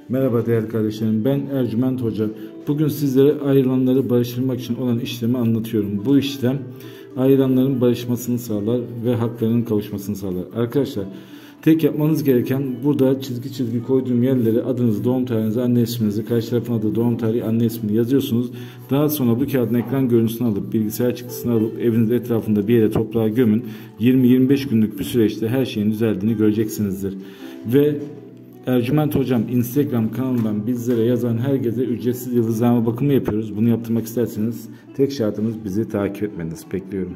Merhaba değerli kardeşlerim, ben Ercüment Hoca. Bugün sizlere ayrılanları barıştırmak için olan işlemi anlatıyorum. Bu işlem ayrılanların barışmasını sağlar ve haklarının kavuşmasını sağlar. Arkadaşlar, tek yapmanız gereken burada çizgi koyduğum yerlere adınızı, doğum tarihinizi, anne isminizi, karşı tarafın adı, doğum tarihi, anne ismini yazıyorsunuz. Daha sonra bu kağıdın ekran görüntüsünü alıp, bilgisayar çıktısını alıp evinizin etrafında bir yere toprağa gömün. 20-25 günlük bir süreçte her şeyin düzeldiğini göreceksinizdir. Ve Ercüment Hocam Instagram kanalından bizlere yazan herkese ücretsiz yıldızlama bakımı yapıyoruz. Bunu yaptırmak isterseniz tek şartımız bizi takip etmeniz. Bekliyorum.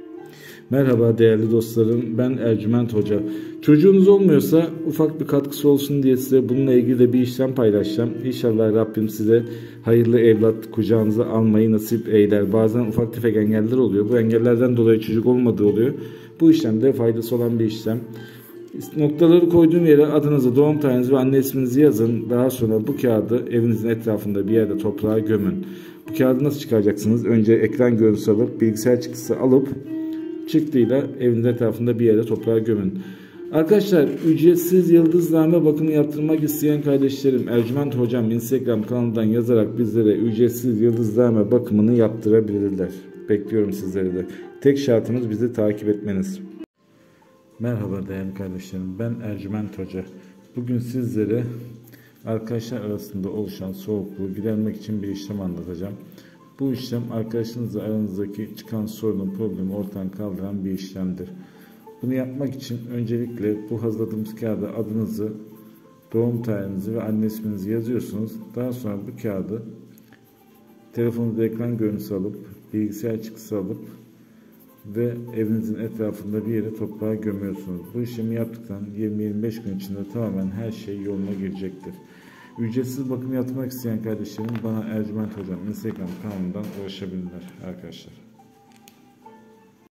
Merhaba değerli dostlarım, ben Ercüment Hoca. Çocuğunuz olmuyorsa ufak bir katkısı olsun diye size bununla ilgili de bir işlem paylaşacağım. İnşallah Rabbim size hayırlı evlat kucağınıza almayı nasip eyler. Bazen ufak tefek engeller oluyor. Bu engellerden dolayı çocuk olmadığı oluyor. Bu işlemde faydası olan bir işlem. Noktaları koyduğum yere adınızı, doğum tarihinizi ve anne isminizi yazın. Daha sonra bu kağıdı evinizin etrafında bir yerde toprağa gömün. Bu kağıdı nasıl çıkaracaksınız? Önce ekran görüntüsü alıp, bilgisayar çıktısı alıp çıktıyla evinizin etrafında bir yere toprağa gömün. Arkadaşlar, ücretsiz yıldızlama bakımı yaptırmak isteyen kardeşlerim, Ercüment Hocam Instagram kanalından yazarak bizlere ücretsiz yıldızlama bakımını yaptırabilirler. Bekliyorum sizleri de. Tek şartımız bizi takip etmeniz. Merhaba değerli kardeşlerim, ben Ercüment Hoca. Bugün sizlere arkadaşlar arasında oluşan soğukluğu gidermek için bir işlem anlatacağım. Bu işlem arkadaşınızla aranızdaki çıkan sorunu, problemi ortadan kaldıran bir işlemdir. Bunu yapmak için öncelikle bu hazırladığımız kağıda adınızı, doğum tarihinizi ve anne isminizi yazıyorsunuz. Daha sonra bu kağıdı telefonunuzda ekran görüntüsü alıp, bilgisayar çıktısı alıp ve evinizin etrafında bir yere toprağa gömüyorsunuz. Bu işlemi yaptıktan 20-25 gün içinde tamamen her şey yoluna girecektir. Ücretsiz bakım yaptırmak isteyen kardeşlerim bana Ercüment Hocam Instagram kanalından ulaşabilirler arkadaşlar.